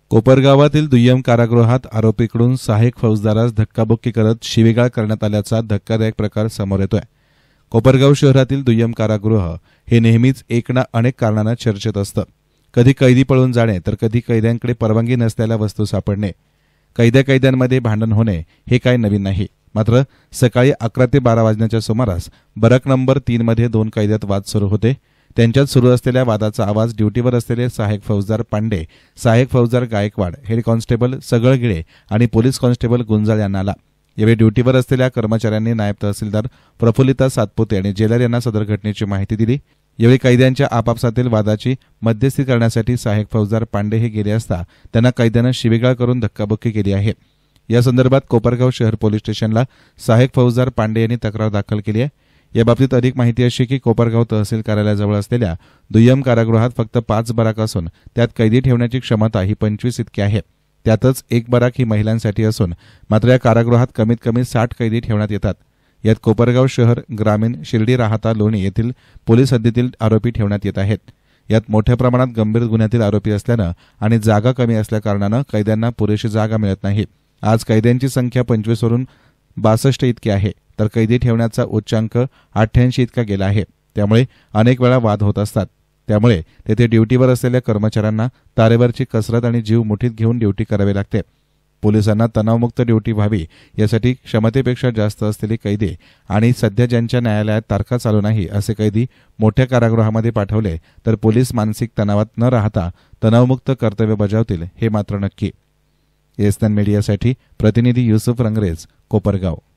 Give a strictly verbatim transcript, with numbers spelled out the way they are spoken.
कोपरगावातील दुय्यम कारागृहात आरोपीकडून सहाय्यक फौजदारास धक्काबुक्की करत शिवीगाळ करण्यात आल्याचा धक्कादायक प्रकार समोर येतोय। कोपरगाव शहरातील दुय्यम कारागृह हे नेहमीच एक ना अनेक कारणांना चर्चेत असतं। कधी कैदी पळून जाणे तर कधी कैद्यांकडे परवानगी नसलेल्या वस्तू सापडणे, कैद्या कैद्यांमध्ये भांडण होणे हे काही नवीन नाही। मात्र सकाळी अकरा ते बारा वाजण्याच्या सुमारास बरक नंबर तीन मध्ये दोन कैद्यात वाद सुरू होते। त्यांच्यात सुरू असलेल्या वादाचा आवाज ड्युटीवर असलेले सहाय्यक फौजदार पांडे, सहाय्यक फौजदार गायकवाड, हेड कॉन्स्टेबल सगळगिळे आणि पोलीस कॉन्स्टेबल गुंजाळ यांना आला। यावेळी ड्युटीवर असलेल्या कर्मचाऱ्यांनी नायब तहसीलदार प्रफुल्लिता सातपुते आणि जेलर यांना सदर घटनेची माहिती दिली। यावेळी कैद्यांच्या आपापसातील वादाची मध्यस्थी करण्यासाठी सहाय्यक फौजदार पांडे हे गेले असता त्यांना कैद्यानं शिवीगाळ करून धक्काबुक्की केली आहे। या संदर्भात कोपरगाव शहर पोलीस स्टेशनला सहाय्यक फौजदार पांडे यांनी तक्रार दाखल केली आहे। याबाबतीत अधिक माहिती अशी की कोपरगाव तहसील कार्यालयाजवळ असलेल्या दुय्यम कारागृहात फक्त पाच बराक असून त्यात कैदी ठेवण्याची क्षमता ही पंचवीस इतकी आहे। त्यातच एक बराक ही महिलांसाठी असून मात्र या कारागृहात कमीत कमी साठ कैदी ठेवण्यात येतात। यात कोपरगाव शहर, ग्रामीण, शिर्डी, राहाता, लोणी येथील पोलीस हद्दीतील आरोपी ठेवण्यात येत आहेत। यात मोठ्या प्रमाणात गंभीर गुन्ह्यातील आरोपी असल्यानं आणि जागा कमी असल्याकारणानं कैद्यांना पुरेशी जागा मिळत नाही। आज कैद्यांची संख्या पंचवीस वरून बासष्ट इतकी आहे, तर कैदी ठेवण्याचा उच्चांक अठ्ठ्याऐंशी इतका गेला आहे। त्यामुळे अनेक वेळा वाद होत असतात। त्यामुळे तेथे ड्युटीवर असलेल्या कर्मचाऱ्यांना तारेवरची कसरत आणि जीव मुठीत घेऊन ड्युटी करावी लागते। पोलिसांना तणावमुक्त ड्युटी व्हावी यासाठी क्षमतेपेक्षा जास्त असलेले कैदी आणि सध्या ज्यांच्या न्यायालयात तारखा चालू नाही असे कैदी मोठ्या कारागृहामध्ये पाठवले तर पोलीस मानसिक तणावात न राहता तणावमुक्त कर्तव्य बजावतील हे मात्र नक्की। एस नाइन मीडियासाठी प्रतिनिधी युसुफ रंगरेज, कोपरगाव।